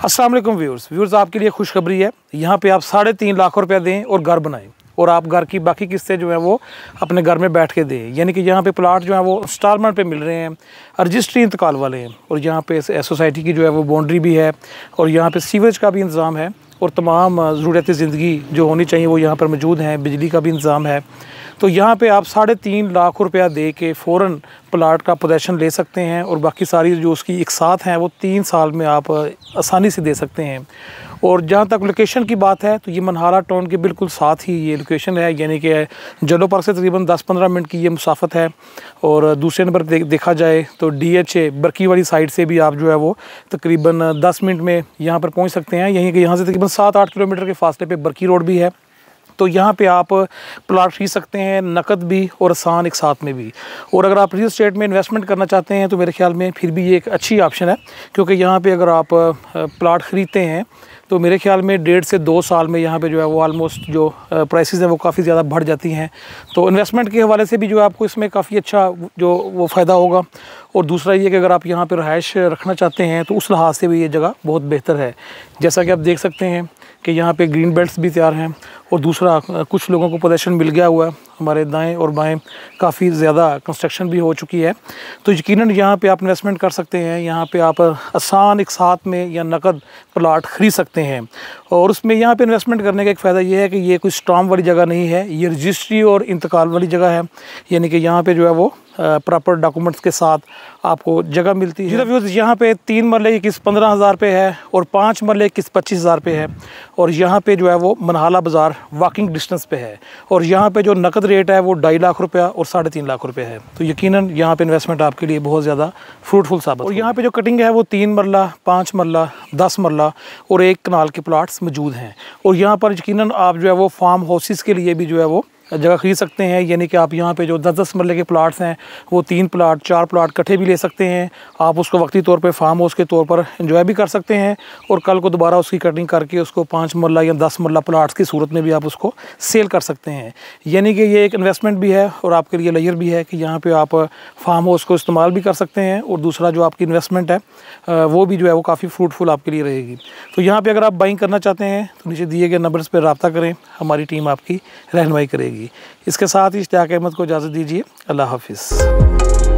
अस्सलाम वालेकुम व्यूअर्स आपके लिए खुशखबरी है। यहाँ पे आप 3.5 लाख रुपया दें और घर बनाएं और आप घर की बाकी किस्तें जो है वो अपने घर में बैठ के दें। यानी कि यहाँ पे प्लाट जो है वो इंस्टॉलमेंट पे मिल रहे हैं, रजिस्ट्री इंतकाल वाले हैं और यहाँ पे सोसाइटी की जो है वो बाउंड्री भी है और यहाँ पे सीवेज का भी इंतज़ाम है और तमाम ज़रूरत ज़िंदगी जो होनी चाहिए वो यहाँ पर मौजूद हैं। बिजली का भी इंतज़ाम है। तो यहाँ पे आप 3.5 लाख रुपया दे के फ़ौरन प्लाट का पोजेसन ले सकते हैं और बाकी सारी जो उसकी इकसात हैं वो 3 साल में आप आसानी से दे सकते हैं। और जहाँ तक लोकेशन की बात है तो ये मनहारा टाउन के बिल्कुल साथ ही ये लोकेशन है, यानी कि जलो पार्क से तकरीबन 10-15 मिनट की ये मुसाफत है। और दूसरे नंबर पर देखा जाए तो DHA बरकी वाली साइड से भी आप जो है वो तकरीबन 10 मिनट में यहाँ पर पहुँच सकते हैं। यहीं कि यहाँ से तकरीबन 7-8 किलोमीटर के फासले पर बरकी रोड भी है। तो यहाँ पे आप प्लाट खरीद सकते हैं, नकद भी और आसान एक साथ में भी। और अगर आप रियल एस्टेट में इन्वेस्टमेंट करना चाहते हैं तो मेरे ख्याल में फिर भी ये एक अच्छी ऑप्शन है, क्योंकि यहाँ पे अगर आप प्लाट ख़रीदते हैं तो मेरे ख्याल में 1.5 से 2 साल में यहाँ पे जो है वो ऑलमोस्ट जो प्राइसेस हैं वो काफ़ी ज़्यादा बढ़ जाती हैं। तो इन्वेस्टमेंट के हवाले से भी जो है आपको इसमें काफ़ी अच्छा जो वो फ़ायदा होगा। और दूसरा ये कि अगर आप यहाँ पर रहायश रखना चाहते हैं तो उस लिहाज से भी ये जगह बहुत बेहतर है। जैसा कि आप देख सकते हैं कि यहाँ पे ग्रीन बेल्ट्स भी तैयार हैं और दूसरा कुछ लोगों को पोजीशन मिल गया हुआ है। हमारे दाएं और बाएं काफ़ी ज़्यादा कंस्ट्रक्शन भी हो चुकी है। तो यकीनन यहाँ पे आप इन्वेस्टमेंट कर सकते हैं। यहाँ पे आप आसान एक साथ में या नकद प्लाट ख़रीद सकते हैं। और उसमें यहाँ पे इन्वेस्टमेंट करने का एक फ़ायदा ये है कि ये कोई स्टॉम्प वाली जगह नहीं है, ये रजिस्ट्री और इंतकाल वाली जगह है। यानी कि यहाँ पे जो है वो प्रॉपर डॉक्यूमेंट्स के साथ आपको जगह मिलती है। व्यूअर्स यहाँ पे 3 मरले की किस्त 15,000 पे है और 5 मरले की किस्त 25,000 पे है। और यहाँ पे जो है वो मनहाला बाज़ार वॉकिंग डिस्टेंस पे है। और यहाँ पे जो नकद रेट है वो 2.5 लाख रुपया और 3.5 लाख रुपये है। तो यकीनन यहाँ पे इन्वेस्टमेंट आपके लिए बहुत ज़्यादा फ्रूटफुल साबित। और यहाँ पे जो कटिंग है वो 3 मरला, 5 मरला, 10 मरला और 1 कनाल के प्लाट्स मौजूद हैं। और यहाँ पर यकीनन आप जो है वो फार्म हाउसेस के लिए भी जो है वो जगह खरीद सकते हैं। यानी कि आप यहाँ पे जो 10-10 मरले के प्लाट्स हैं वो 3 प्लाट 4 प्लाट इकट्ठे भी ले सकते हैं। आप उसको वक्ती तौर पे फार्म हाउस के तौर पर एंजॉय भी कर सकते हैं और कल को दोबारा उसकी कटिंग करके उसको 5 मरला या 10 मरला प्लाट्स की सूरत में भी आप उसको सेल कर सकते हैं। यानी कि ये एक इन्वेस्टमेंट भी है और आपके लिए लेयर भी है कि यहाँ पर आप फार्म हाउस को इस्तेमाल भी कर सकते हैं और दूसरा जो आपकी इन्वेस्टमेंट है वो भी जो है वो काफ़ी फ्रूटफुल आपके लिए रहेगी। तो यहाँ पर अगर आप बाइंग करना चाहते हैं तो नीचे दिए गए नंबर्स पर रब्ता करें, हमारी टीम आपकी रहनुमाई करेगी। इसके साथ ही इश्तियाक अहमद को इजाज़त दीजिए। अल्लाह हाफिज़।